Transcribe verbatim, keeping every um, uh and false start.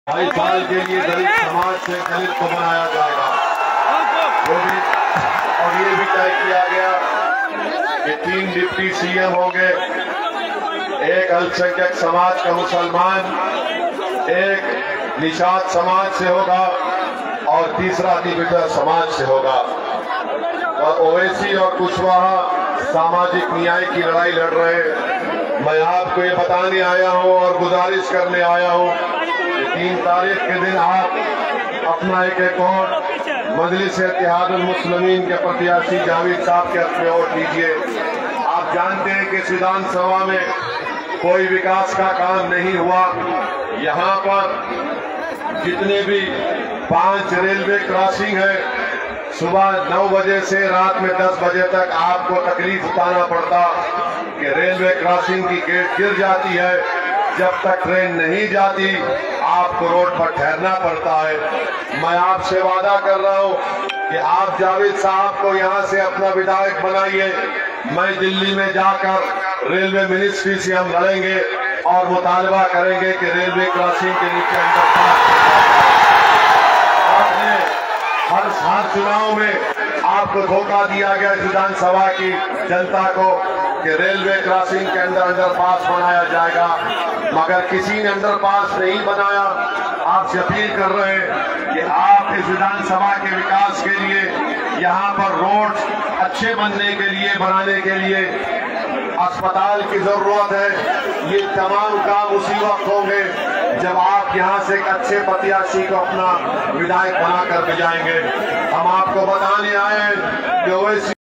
ढाई साल के लिए दलित समाज से दलित को बनाया जाएगा। वो भी और ये भी तय किया गया कि तीन डिप्टी सीएम होंगे, एक अल्पसंख्यक समाज का मुसलमान, एक निषाद समाज से होगा और तीसरा दिव्यांग समाज से होगा। और ओवैसी और कुशवाहा सामाजिक न्याय की लड़ाई लड़ रहे हैं। मैं आपको ये बताने आया हूँ और गुजारिश करने आया हूँ कि तीन तारीख के दिन आप अपना एक एक वोट मजलिस इत्तेहादुल मुस्लिमीन के प्रत्याशी जावेद साहब के हक में वोट दीजिए। आप जानते हैं कि विधानसभा में कोई विकास का काम नहीं हुआ। यहाँ पर जितने भी पांच रेलवे क्रॉसिंग है, सुबह नौ बजे से रात में दस बजे तक आपको तकलीफ उठाना पड़ता कि रेलवे क्रॉसिंग की गेट गिर जाती है। जब तक ट्रेन नहीं जाती आपको रोड पर ठहरना पड़ता है। मैं आपसे वादा कर रहा हूं कि आप जावेद साहब को यहां से अपना विधायक बनाइए। मैं दिल्ली में जाकर रेलवे मिनिस्ट्री से हम लड़ेंगे और मुतालबा करेंगे कि रेलवे क्रॉसिंग के नीचे अंडरपास। आपने हर हर चुनाव में आपको धोखा दिया गया विधानसभा की जनता को कि रेलवे क्रॉसिंग के अंदर अंडरपास बनाया जाएगा, मगर किसी ने अंडरपास नहीं बनाया। आपसे अपील कर रहे हैं कि आप इस विधानसभा के विकास के लिए, यहाँ पर रोड अच्छे बनने के लिए, बनाने के लिए अस्पताल की जरूरत है। ये तमाम काम उसी वक्त होंगे जब आप यहाँ से एक अच्छे प्रत्याशी को अपना विधायक बनाकर भेजाएंगे। हम आपको बताने आए हैं कि वैसे